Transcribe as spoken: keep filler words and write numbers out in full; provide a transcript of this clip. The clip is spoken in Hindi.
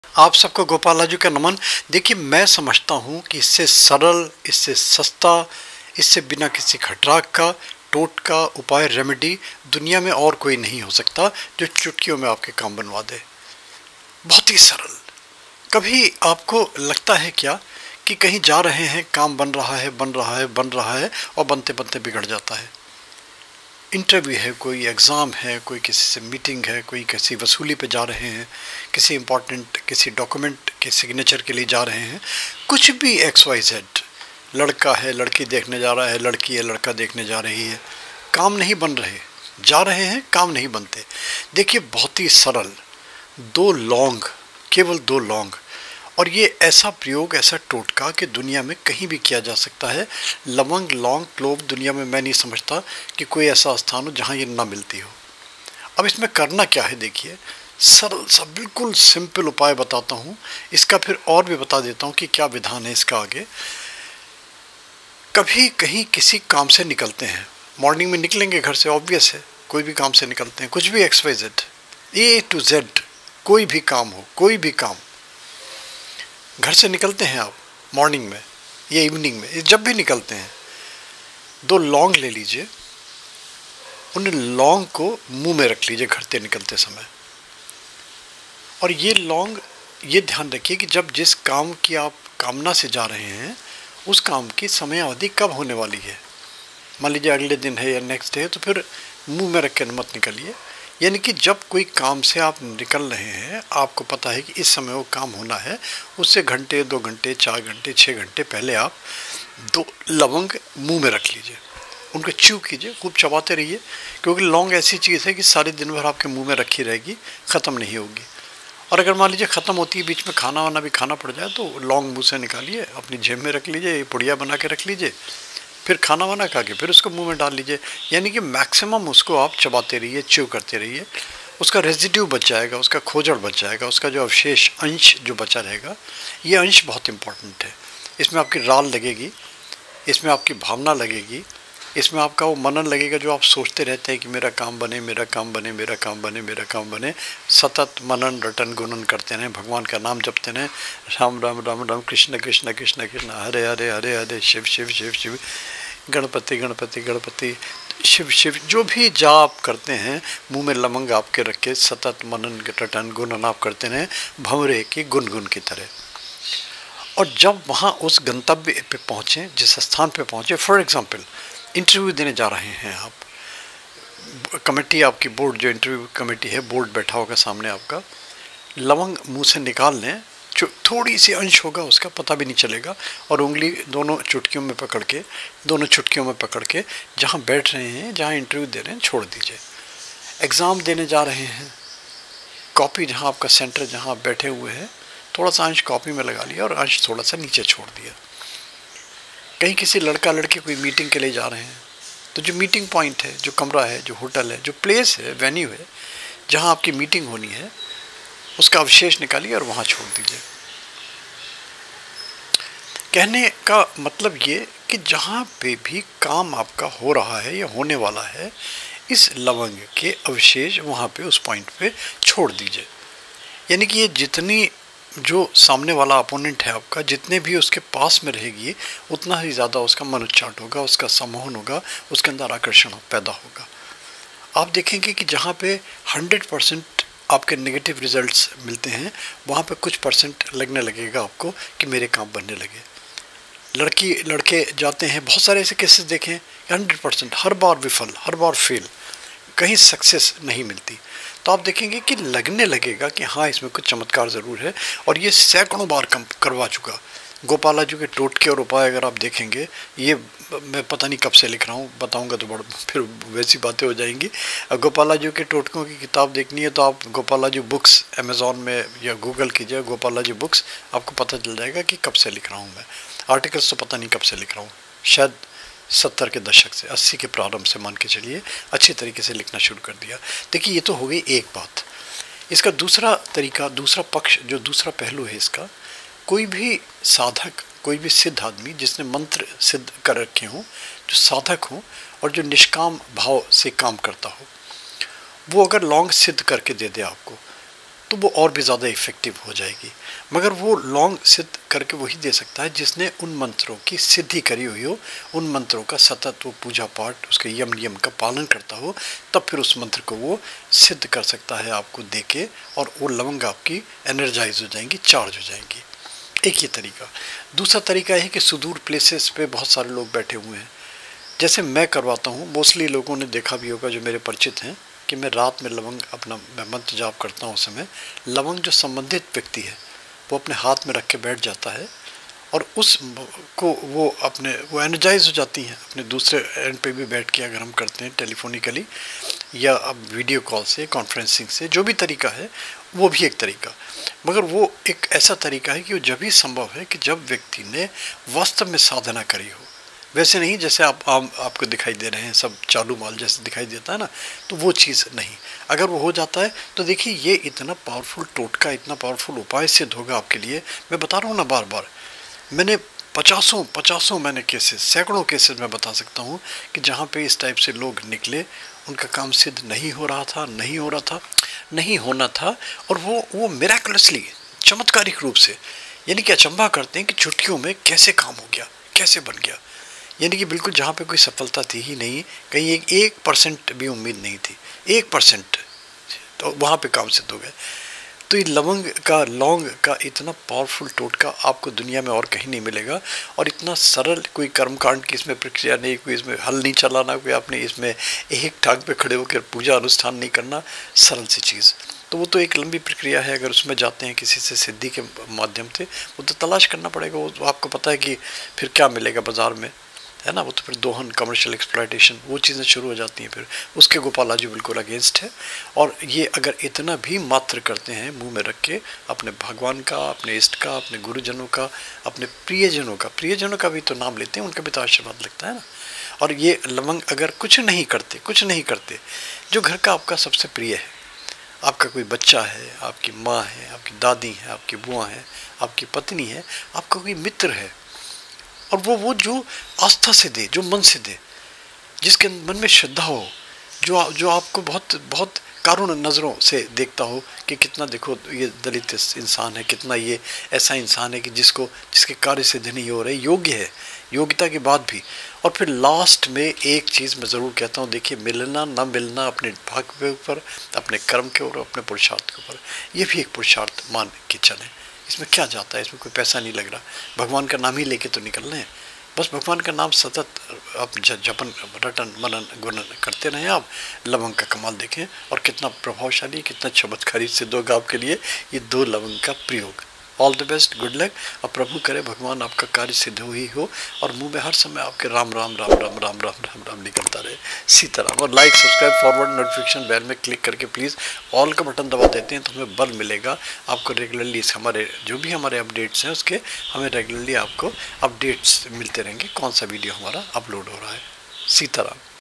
आप सबको गोपालाजी का नमन। देखिए, मैं समझता हूँ कि इससे सरल, इससे सस्ता, इससे बिना किसी खटराक का टोटका उपाय रेमेडी दुनिया में और कोई नहीं हो सकता जो चुटकियों में आपके काम बनवा दे। बहुत ही सरल। कभी आपको लगता है क्या कि कहीं जा रहे हैं, काम बन रहा है बन रहा है बन रहा है और बनते बनते बिगड़ जाता है। इंटरव्यू है, कोई एग्ज़ाम है, कोई किसी से मीटिंग है, कोई किसी वसूली पे जा रहे हैं, किसी इम्पोर्टेंट किसी डॉक्यूमेंट के सिग्नेचर के लिए जा रहे हैं, कुछ भी एक्स वाई जेड, लड़का है लड़की देखने जा रहा है, लड़की है लड़का देखने जा रही है, काम नहीं बन रहे, जा रहे हैं काम नहीं बनते। देखिए, बहुत ही सरल, दो लौंग, केवल दो लौंग, और ये ऐसा प्रयोग, ऐसा टोटका कि दुनिया में कहीं भी किया जा सकता है। लवंग, लौंग, क्लोव, दुनिया में मैं नहीं समझता कि कोई ऐसा स्थान हो जहाँ ये ना मिलती हो। अब इसमें करना क्या है, देखिए, सरल सा बिल्कुल सिंपल उपाय बताता हूँ। इसका फिर और भी बता देता हूँ कि क्या विधान है इसका आगे। कभी कहीं किसी काम से निकलते हैं, मॉर्निंग में निकलेंगे घर से, ऑब्वियस है, कोई भी काम से निकलते हैं, कुछ भी X Y Z, A to Z, कोई भी काम हो, कोई भी काम, घर से निकलते हैं आप मॉर्निंग में या इवनिंग में, जब भी निकलते हैं, दो लौंग ले लीजिए, उन लौंग को मुंह में रख लीजिए घर से निकलते समय। और ये लौंग, ये ध्यान रखिए कि जब जिस काम की आप कामना से जा रहे हैं, उस काम की समय अवधि कब होने वाली है। मान लीजिए अगले दिन है या नेक्स्ट डे है, तो फिर मुंह में रख के मत निकलिए। यानी कि जब कोई काम से आप निकल रहे हैं, आपको पता है कि इस समय वो काम होना है, उससे घंटे, दो घंटे, चार घंटे, छः घंटे पहले आप दो लवंग मुंह में रख लीजिए, उनको च्यू कीजिए, खूब चबाते रहिए, क्योंकि लौंग ऐसी चीज़ है कि सारे दिन भर आपके मुंह में रखी रहेगी, ख़त्म नहीं होगी। और अगर मान लीजिए ख़त्म होती है, बीच में खाना वाना भी खाना पड़ जाए, तो लौंग मुँह से निकालिए, अपनी जेब में रख लीजिए, पुड़िया बना के रख लीजिए, फिर खाना वाना खा के फिर उसको मुंह में डाल लीजिए। यानी कि मैक्सिमम उसको आप चबाते रहिए, च्यू करते रहिए, उसका रेजिड्यू बच जाएगा, उसका खोजड़ बच जाएगा, उसका जो अवशेष अंश जो बचा रहेगा, ये अंश बहुत इंपॉर्टेंट है। इसमें आपकी राल लगेगी, इसमें आपकी भावना लगेगी, इसमें आपका वो मनन लगेगा जो आप सोचते रहते हैं कि मेरा काम बने, मेरा काम बने, मेरा काम बने, मेरा काम बने। सतत मनन रटन गुणन करते रहें, भगवान का नाम जपते रहें, राम राम राम राम, कृष्ण कृष्ण कृष्ण कृष्ण, हरे हरे हरे हरे, शिव शिव शिव शिव, गणपति गणपति गणपति, शिव शिव, जो भी जाप करते हैं, मुंह में लवंग आपके रख के सतत मनन रटन गुणन आप करते रहें, भंवरे की गुनगुन की तरह। और जब वहाँ उस गंतव्य पे पहुँचें, जिस स्थान पे पहुँचे, फॉर एग्जांपल इंटरव्यू देने जा रहे हैं आप, कमेटी आपकी, बोर्ड जो इंटरव्यू कमेटी है, बोर्ड बैठा होगा सामने आपका, लवंग मुंह से निकाल लें, जो थोड़ी सी अंश होगा उसका पता भी नहीं चलेगा, और उंगली दोनों चुटकियों में पकड़ के, दोनों चुटकियों में पकड़ के जहाँ बैठ रहे हैं, जहाँ इंटरव्यू दे रहे हैं, छोड़ दीजिए। एग्ज़ाम देने जा रहे हैं, कॉपी जहाँ आपका सेंटर जहाँ आप बैठे हुए हैं, थोड़ा सा अंश कॉपी में लगा लिया और अंश थोड़ा सा नीचे छोड़ दिया। कहीं किसी लड़का लड़की कोई मीटिंग के लिए जा रहे हैं, तो जो मीटिंग पॉइंट है, जो कमरा है, जो होटल है, जो प्लेस है, वेन्यू है, जहाँ आपकी मीटिंग होनी है, उसका अवशेष निकालिए और वहाँ छोड़ दीजिए। कहने का मतलब ये कि जहाँ पे भी काम आपका हो रहा है या होने वाला है, इस लवंग के अवशेष वहाँ पे उस पॉइंट पे छोड़ दीजिए। यानी कि ये जितनी, जो सामने वाला अपोनेंट है आपका, जितने भी उसके पास में रहेगी, उतना ही ज़्यादा उसका मन उच्चाट होगा, उसका सम्मोहन होगा, उसके अंदर आकर्षण पैदा होगा। आप देखेंगे कि जहाँ पे हंड्रेड परसेंट आपके नेगेटिव रिजल्ट्स मिलते हैं, वहाँ पे कुछ परसेंट लगने लगेगा आपको कि मेरे काम बनने लगे। लड़की लड़के जाते हैं, बहुत सारे ऐसे केसेस देखें, हंड्रेड परसेंट हर बार विफल, हर बार फेल, कहीं सक्सेस नहीं मिलती। तो आप देखेंगे कि लगने लगेगा कि हाँ, इसमें कुछ चमत्कार ज़रूर है, और ये सैकड़ों बार कम करवा चुका। गोपालाजी के टोटके और उपाय अगर आप देखेंगे, ये मैं पता नहीं कब से लिख रहा हूँ, बताऊँगा तो बड़ा फिर वैसी बातें हो जाएंगी। गोपालाजी के टोटकों की किताब देखनी है तो आप गोपालाजी बुक्स अमेज़ॉन में या गूगल कीजिए, गोपालाजी बुक्स, आपको पता चल जाएगा कि कब से लिख रहा हूँ मैं। आर्टिकल्स तो पता नहीं कब से लिख रहा हूँ, शायद सत्तर के दशक से, अस्सी के प्रारंभ से मान के चलिए, अच्छी तरीके से लिखना शुरू कर दिया। देखिए, ये तो हो गई एक बात। इसका दूसरा तरीका, दूसरा पक्ष, जो दूसरा पहलू है इसका, कोई भी साधक, कोई भी सिद्ध आदमी जिसने मंत्र सिद्ध कर रखे हों, जो साधक हो और जो निष्काम भाव से काम करता हो, वो अगर लौंग सिद्ध करके दे दे आपको, तो वो और भी ज़्यादा इफ़ेक्टिव हो जाएगी। मगर वो लौंग सिद्ध करके वही दे सकता है जिसने उन मंत्रों की सिद्धि करी हुई हो, उन मंत्रों का सतत वो पूजा पाठ, उसके यम नियम का पालन करता हो, तब फिर उस मंत्र को वो सिद्ध कर सकता है आपको दे के, और वो लवंग आपकी एनर्जाइज हो जाएंगी, चार्ज हो जाएंगी। एक ये तरीका। दूसरा तरीका है कि सुदूर प्लेसेस पे बहुत सारे लोग बैठे हुए हैं, जैसे मैं करवाता हूँ। मोस्टली लोगों ने देखा भी होगा जो मेरे परिचित हैं कि मैं रात में लवंग अपना मैं मंत्र जाप करता हूँ। उस समय लवंग जो संबंधित व्यक्ति है वो अपने हाथ में रख के बैठ जाता है, और उस को वो अपने वो एनर्जाइज हो जाती हैं। अपने दूसरे एंड पे भी बैठ के अगर हम करते हैं टेलीफोनिकली या अब वीडियो कॉल से, कॉन्फ्रेंसिंग से, जो भी तरीका है वो भी एक तरीका। मगर वो एक ऐसा तरीका है कि वो जब भी संभव है कि जब व्यक्ति ने वास्तव में साधना करी हो, वैसे नहीं जैसे आप आम आपको दिखाई दे रहे हैं, सब चालू माल जैसे दिखाई देता है ना, तो वो चीज़ नहीं। अगर वो हो जाता है तो देखिए ये इतना पावरफुल टोटका, इतना पावरफुल उपाय सिद्ध होगा आपके लिए। मैं बता रहा हूँ ना बार बार, मैंने पचासों पचासों मैंने केसेस, सैकड़ों केसेस मैं बता सकता हूँ कि जहाँ पे इस टाइप से लोग निकले, उनका काम सिद्ध नहीं हो रहा था, नहीं हो रहा था, नहीं होना था, और वो वो मिराकुलसली, चमत्कारिक रूप से, यानी कि अचंभा करते हैं कि चुटकियों में कैसे काम हो गया, कैसे बन गया। यानी कि बिल्कुल जहाँ पे कोई सफलता थी ही नहीं, कहीं एक एक परसेंट भी उम्मीद नहीं थी, एक परसेंट, तो वहाँ पे काम सिद्ध हो गए। तो ये लवंग का, लौंग का इतना पावरफुल टोटका आपको दुनिया में और कहीं नहीं मिलेगा। और इतना सरल, कोई कर्मकांड की इसमें प्रक्रिया नहीं, कोई इसमें हल नहीं चलाना, कोई आपने इसमें एक टांग पे खड़े होकर पूजा अनुष्ठान नहीं करना, सरल सी चीज़। तो वो तो एक लंबी प्रक्रिया है। अगर उसमें जाते हैं किसी से सिद्धि के माध्यम से, वो तो तलाश करना पड़ेगा। वो तो आपको पता है कि फिर क्या मिलेगा बाज़ार में, है ना। वो तो फिर दोहन, कमर्शियल एक्सप्लॉयटेशन, वो चीज़ें शुरू हो जाती हैं। फिर उसके गोपाला जी बिल्कुल अगेंस्ट है। और ये अगर इतना भी मात्र करते हैं मुंह में रख के, अपने भगवान का, अपने इष्ट का, अपने गुरुजनों का, अपने प्रियजनों का, प्रियजनों का भी तो नाम लेते हैं, उनका भी तो आशीर्वाद लगता है ना। और ये लवंग अगर कुछ नहीं करते, कुछ नहीं करते, जो घर का आपका सबसे प्रिय है, आपका कोई बच्चा है, आपकी माँ है, आपकी दादी है, आपकी बुआ है, आपकी पत्नी है, आपका कोई मित्र है, और वो वो जो आस्था से दे, जो मन से दे, जिसके मन में श्रद्धा हो, जो जो आपको बहुत बहुत कारुण नज़रों से देखता हो कि कितना, देखो ये दलित इंसान है, कितना ये ऐसा इंसान है कि जिसको जिसके कार्य सिद्ध नहीं हो रहे, योग्य है, योग्यता के बाद भी। और फिर लास्ट में एक चीज़ मैं ज़रूर कहता हूँ, देखिए मिलना ना मिलना अपने भाग्य के ऊपर, अपने कर्म के ऊपर, अपने पुरुषार्थ के ऊपर, ये भी एक पुरुषार्थ मान के चलें। इसमें क्या जाता है, इसमें कोई पैसा नहीं लग रहा, भगवान का नाम ही लेके तो निकल रहे हैं। बस भगवान का नाम सतत आप जपन, रटन, मनन, गुणन करते रहें। आप लवंग का कमाल देखें और कितना प्रभावशाली, कितना चमत्कारी सिद्ध होगा आपके लिए ये दो लवंग का प्रयोग। All the best, good luck, और प्रभु करे भगवान आपका कार्य सिद्ध हो ही हो, और मुंह में हर समय आपके राम राम राम राम राम राम राम राम निकलता रहे, सीताराम। और like, subscribe, forward, notification bell में क्लिक करके प्लीज़ ऑल का बटन दबा देते हैं तो हमें बल मिलेगा आपको रेगुलरली। इस हमारे जो भी हमारे अपडेट्स हैं उसके हमें रेगुलरली आपको अपडेट्स मिलते रहेंगे, कौन सा वीडियो हमारा अपलोड हो रहा है। सीताराम।